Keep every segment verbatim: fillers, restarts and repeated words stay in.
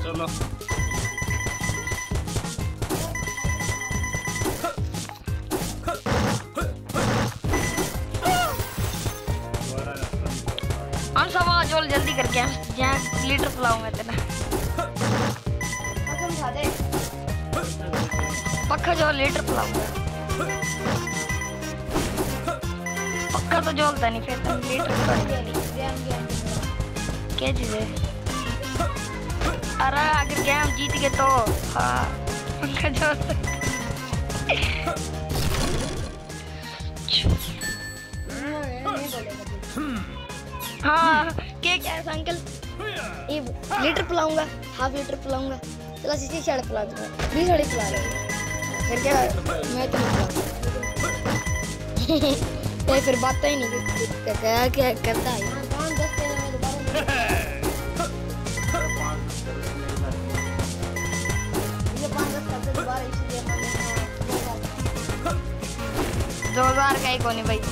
चलो हम सब जोल जल्दी करके हम जहाँ लीटर पिलाऊंगा तेना पक्का जो लीटर पिलाऊंगा पक्का तो जोलता नहीं फिर तुम लीटर क्या चीज है। अरे अगर गेम जीत गए तो हाँ पक्का जोल हाँ क्या क्या है अंकल ये लीटर पिलाऊंगा हाफ लीटर पिलाऊंगा चला सीसी साढ़े पिला दूंगा बीस साढ़े पिला दूंगा फिर क्या मैं तो नहीं फिर बात ही नहीं क्या क्या करता है दो हजार का ही कोनी भाई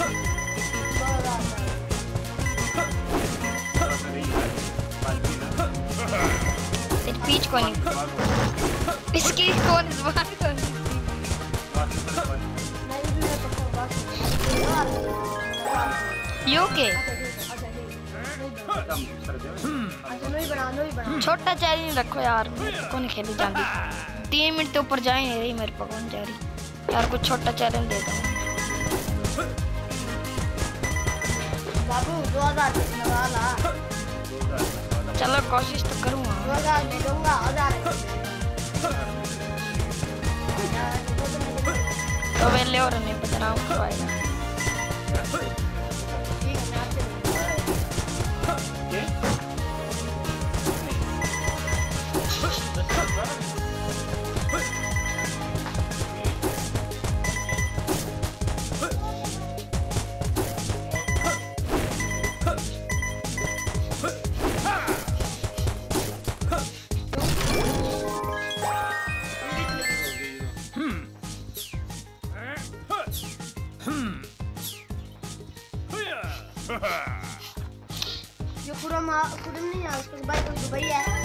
पीच को नहीं इसकी कौन इस बात को यूके छोटा चैलेंज रखो यार कौन खेली जाती तीन मिनट के ऊपर जाए नहीं रही मेरे को कौन जा रही यार कुछ छोटा चैलेंज दे दो बाबू दो हजार चलो कोशिश तो करूँगा तो वेले और नहीं बता हूँ ये पूरा पूरा नहीं है उसके भाई कोई दुबई है